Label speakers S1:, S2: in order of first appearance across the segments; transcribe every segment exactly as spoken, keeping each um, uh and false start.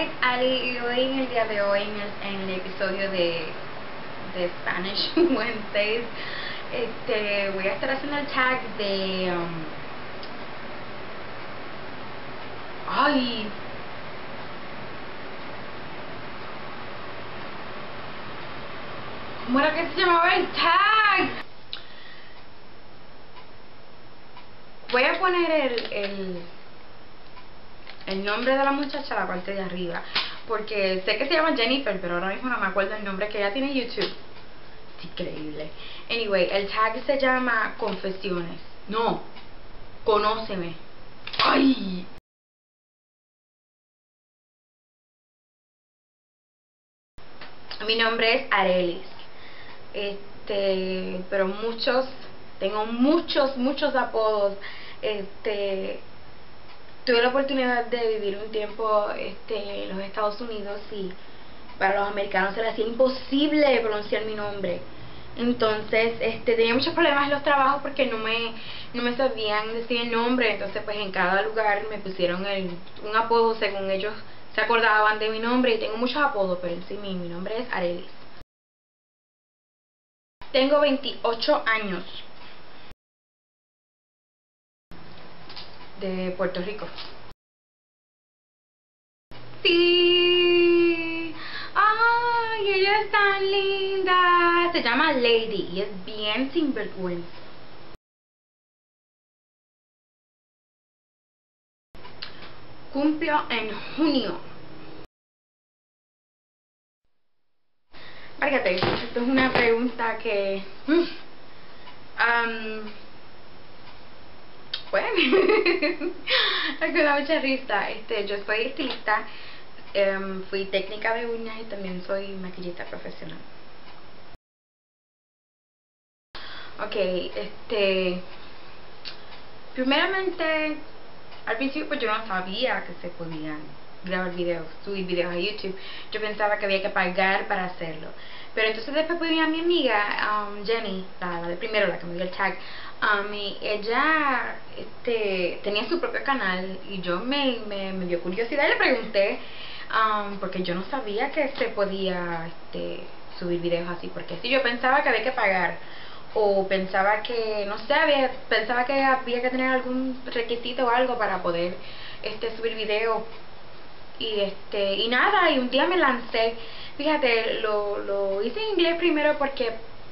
S1: es Ali y hoy en el día de hoy en el, en el episodio de, de Spanish Wednesdays este, voy a estar haciendo el tag de um, ay ¿cómo era que se llamaba el tag? Voy a poner el, el el nombre de la muchacha a la parte de arriba, porque sé que se llama Jennifer, pero ahora mismo no me acuerdo el nombre que ella tiene en YouTube. Es increíble. Anyway, el tag se llama Confesiones. No, Conóceme. ¡Ay! Mi nombre es Arelis. Este, pero muchos, tengo muchos, muchos apodos. Este, tuve la oportunidad de vivir un tiempo este, en los Estados Unidos y para los americanos se les hacía imposible pronunciar mi nombre. Entonces este, tenía muchos problemas en los trabajos porque no me, no me sabían decir el nombre. Entonces pues en cada lugar me pusieron el, un apodo según ellos se acordaban de mi nombre. Y tengo muchos apodos, pero en sí mi, mi nombre es Arelis. Tengo veintiocho años. De Puerto Rico. Sí. Ay, ella es tan linda. Se llama Lady y es bien sinvergüenza. Cumplo en junio. Fíjate, esto es una pregunta que um, bueno es que da mucha risa. Este, yo soy estilista, um, fui técnica de uñas y también soy maquillista profesional. Ok, este primeramente al principio pues yo no sabía que se podían grabar videos, subir videos a YouTube. Yo pensaba que había que pagar para hacerlo. Pero entonces después vi a mi amiga um, Jenny, la, la de primero, la que me dio el tag, um, y ella este, tenía su propio canal y yo me, me, me dio curiosidad y le pregunté, um, porque yo no sabía que se podía este, subir videos así, porque si yo pensaba que había que pagar. O pensaba que, no sé, había, pensaba que había que tener algún requisito o algo para poder este, subir video. Y este y nada, y un día me lancé. Fíjate, lo, lo hice en inglés primero porque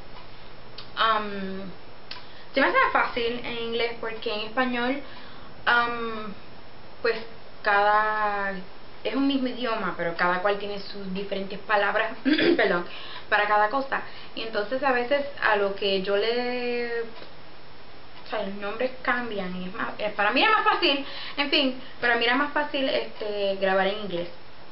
S1: um, se me hace más fácil en inglés, porque en español um, pues cada es un mismo idioma, pero cada cual tiene sus diferentes palabras perdón, para cada cosa. Y entonces a veces a lo que yo le o sea, los nombres cambian y es más, eh, para mí era más fácil, en fin, para mí era más fácil este grabar en inglés.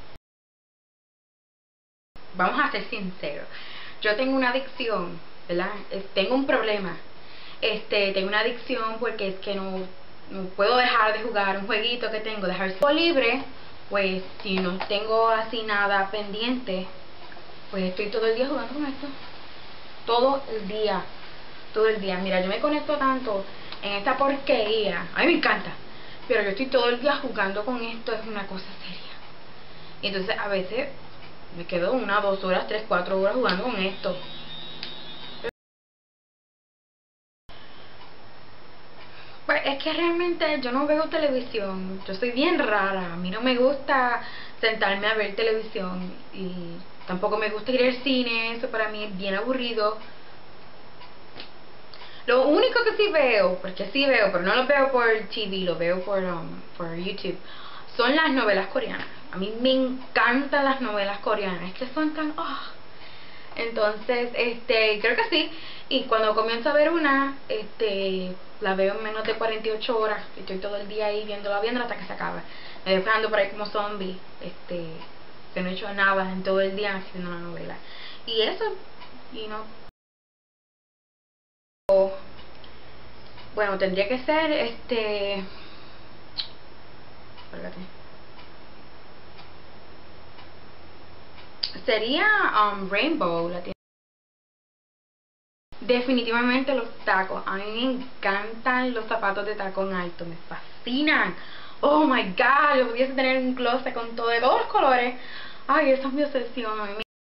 S1: Vamos a ser sinceros, yo tengo una adicción, ¿verdad? Es, tengo un problema, este, tengo una adicción porque es que no, no puedo dejar de jugar un jueguito que tengo, dejar tiempo libre. Pues si no tengo así nada pendiente, pues estoy todo el día jugando con esto, todo el día, todo el día. Mira, yo me conecto tanto en esta porquería, a mí me encanta, pero yo estoy todo el día jugando con esto, es una cosa seria. Y entonces a veces me quedo una, dos horas, tres, cuatro horas jugando con esto. Pues es que realmente yo no veo televisión, yo soy bien rara, a mí no me gusta sentarme a ver televisión y tampoco me gusta ir al cine, eso para mí es bien aburrido. Lo único que sí veo, porque sí veo, pero no lo veo por T V, lo veo por, um, por YouTube, son las novelas coreanas. A mí me encantan las novelas coreanas, es que son tan... Oh. Entonces, este, creo que sí. Y cuando comienzo a ver una, este, la veo en menos de cuarenta y ocho horas. Estoy todo el día ahí viéndola, viéndola hasta que se acaba. Me voy quedando por ahí como zombie, este, que no he hecho nada en todo el día haciendo una novela. Y eso, y no. Bueno, tendría que ser, este, espérate. Sería um, Rainbow, la tienda. Definitivamente los tacos. A mí me encantan los zapatos de tacón alto, me fascinan. Oh my god, yo pudiese tener un closet con todo de todos los colores. Ay, esa es mi obsesión.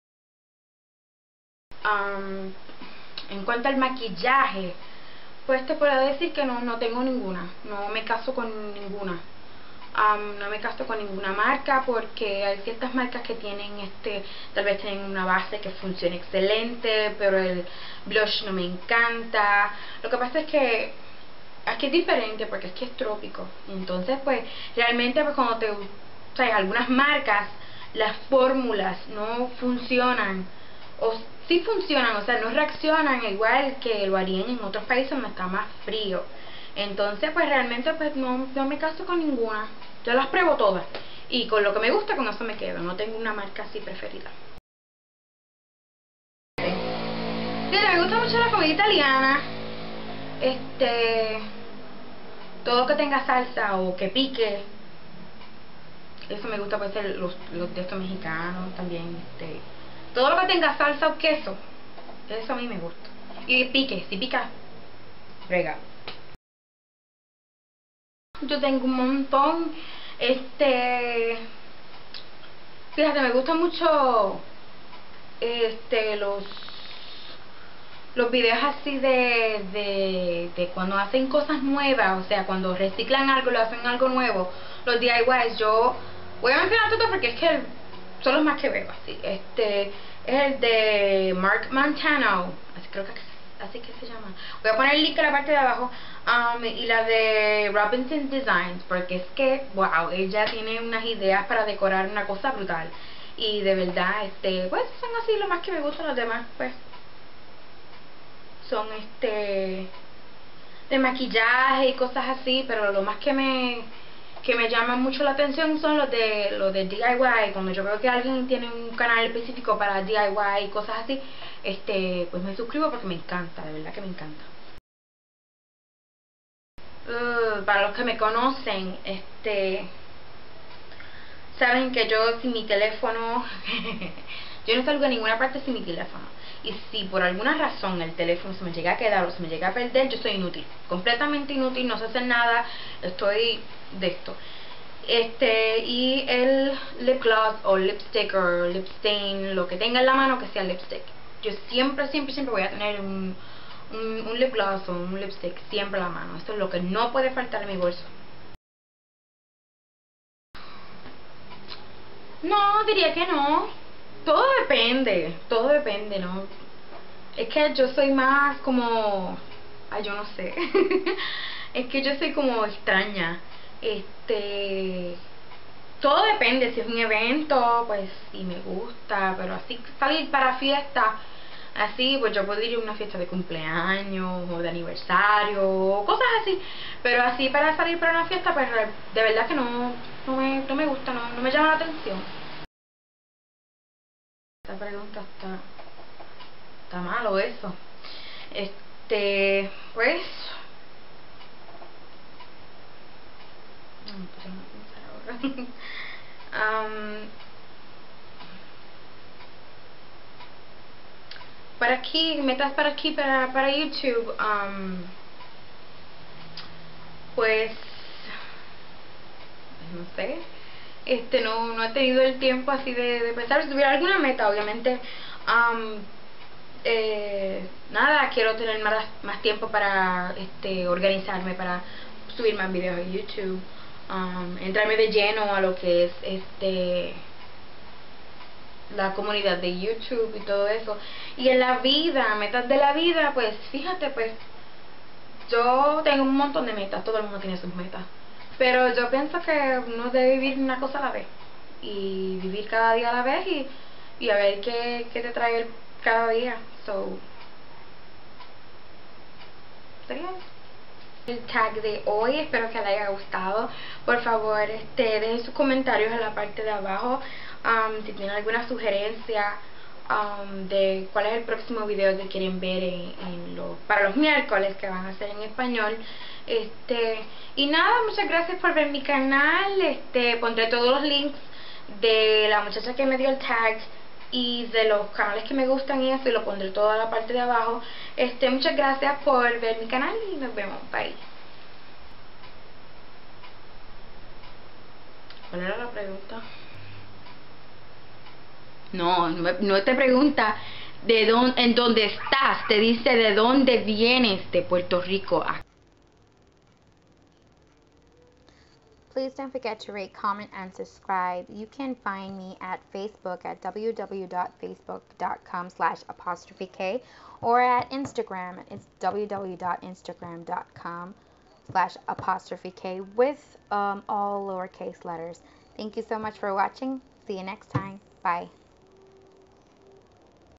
S1: Um, en cuanto al maquillaje, pues te puedo decir que no, no tengo ninguna. No me caso con ninguna. Um, no me caso con ninguna marca porque hay ciertas marcas que tienen este, tal vez tienen una base que funciona excelente, pero el blush no me encanta. Lo que pasa es que aquí es diferente porque es que es trópico. Entonces pues realmente pues cuando te, o sea, algunas marcas, las fórmulas no funcionan, o sí funcionan, o sea, no reaccionan igual que lo harían en otros países donde está más frío. Entonces pues realmente pues no, no me caso con ninguna. Yo las pruebo todas y con lo que me gusta, con eso me quedo. No tengo una marca así preferida. Mira, me gusta mucho la comida italiana. Este, todo que tenga salsa o que pique, eso me gusta. Puede ser los, los de estos mexicanos también. Este, todo lo que tenga salsa o queso, eso a mí me gusta. Y pique, si pica, rega. Yo tengo un montón. Este, fíjate, me gusta mucho este los los videos así de, de, de cuando hacen cosas nuevas, o sea, cuando reciclan algo, lo hacen algo nuevo, los D I Ys. Yo voy a mencionar todo porque es que son los más que veo, así. Este es el de Mark Montano, así creo que así que se llama. Voy a poner el link en la parte de abajo. Um, y la de Robinson Designs, porque es que, wow, ella tiene unas ideas para decorar una cosa brutal. Y de verdad, este, pues son así lo más que me gustan. Los demás, pues son este de maquillaje y cosas así, pero lo más que me que me llaman mucho la atención son los de los de D I Y. Cuando yo veo que alguien tiene un canal específico para D I Y y cosas así, este pues me suscribo porque me encanta, de verdad que me encanta. Uh, para los que me conocen, este saben que yo sin mi teléfono yo no salgo a ninguna parte sin mi teléfono. Y si por alguna razón el teléfono se me llega a quedar o se me llega a perder, yo soy inútil, completamente inútil, no sé hacer nada, estoy de esto. Este, y el lip gloss o lipstick o lip stain, lo que tenga en la mano que sea lipstick. Yo siempre, siempre, siempre voy a tener un, un, un lip gloss o un lipstick siempre a la mano. Esto es lo que no puede faltar en mi bolso. No, diría que no. Todo depende, todo depende, ¿no? Es que yo soy más como... Ay, yo no sé. Es que yo soy como extraña. Este... Todo depende, si es un evento, pues sí me gusta, pero así salir para fiesta, así, pues yo puedo ir a una fiesta de cumpleaños o de aniversario o cosas así, pero así para salir para una fiesta, pues de verdad que no, no, me, no me gusta, no, no me llama la atención. Esta pregunta está, está malo eso. Este, pues... No, pues no voy a pensar ahora. um, para aquí, metas para aquí, para, para YouTube, um, pues, no sé, este, no, no he tenido el tiempo así de, de pensar. Si tuviera alguna meta, obviamente, um, eh, nada, quiero tener más, más tiempo para este, organizarme, para subir más videos a YouTube, um, entrarme de lleno a lo que es este la comunidad de YouTube y todo eso. Y en la vida, metas de la vida, pues fíjate, pues yo tengo un montón de metas, todo el mundo tiene sus metas, pero yo pienso que uno debe vivir una cosa a la vez y vivir cada día a la vez y, y a ver qué, qué te trae el, cada día. So, sería eso. El tag de hoy, espero que les haya gustado. Por favor, este, dejen sus comentarios en la parte de abajo, um, si tienen alguna sugerencia um, de cuál es el próximo video que quieren ver en, en lo, para los miércoles, que van a ser en español. Este, y nada, muchas gracias por ver mi canal. Este, pondré todos los links de la muchacha que me dio el tag y de los canales que me gustan y eso, y lo pondré todo en la parte de abajo. Este, muchas gracias por ver mi canal y nos vemos. Bye. ¿Cuál era la pregunta? No, no, no te pregunta de dónde, en dónde estás, te dice de dónde vienes de Puerto Rico.
S2: Please don't forget to rate, comment, and subscribe. You can find me at Facebook at w w w dot facebook dot com slash apostrophe K, or at Instagram, it's w w w dot instagram dot com slash apostrophe K with um, all lowercase letters. Thank you so much for watching. See you next time. Bye.